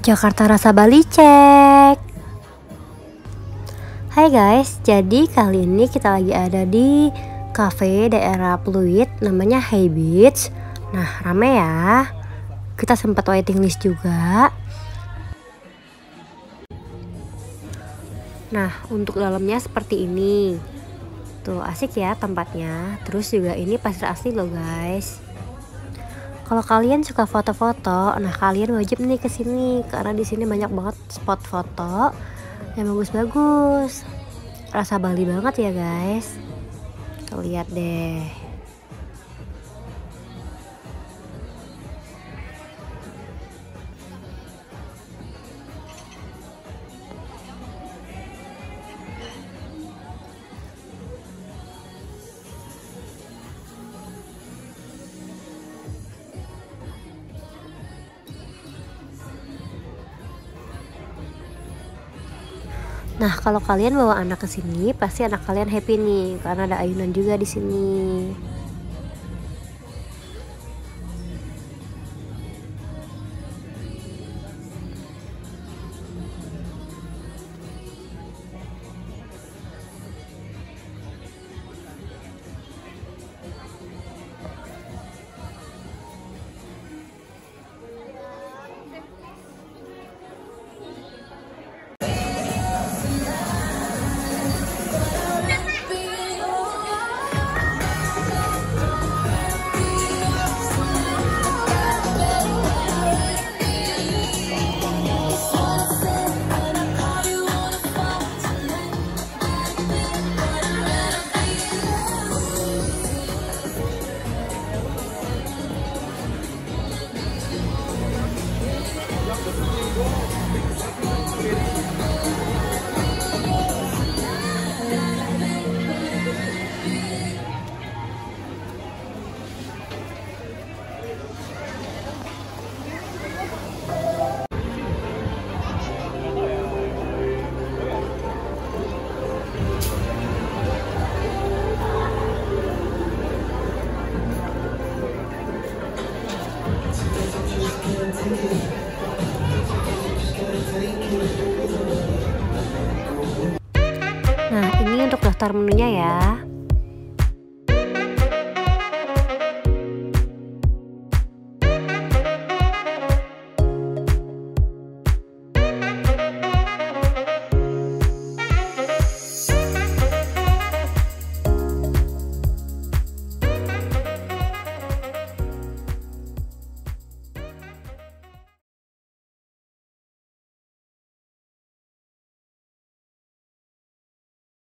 Jakarta Rasa Bali cek. Hai guys, jadi kali ini kita lagi ada di cafe daerah Pluit, namanya Hey Beach. Nah, rame ya. Kita sempat waiting list juga. Nah, untuk dalamnya seperti ini. Tuh, asik ya tempatnya. Terus juga ini pasir asli loh guys. Kalau kalian suka foto-foto, nah kalian wajib nih ke sini karena di sini banyak banget spot foto yang bagus-bagus. Rasa Bali banget ya guys. Tuh, lihat deh. Nah, kalau kalian bawa anak ke sini, pasti anak kalian happy nih karena ada ayunan juga di sini. Nah, ini untuk daftar menunya ya.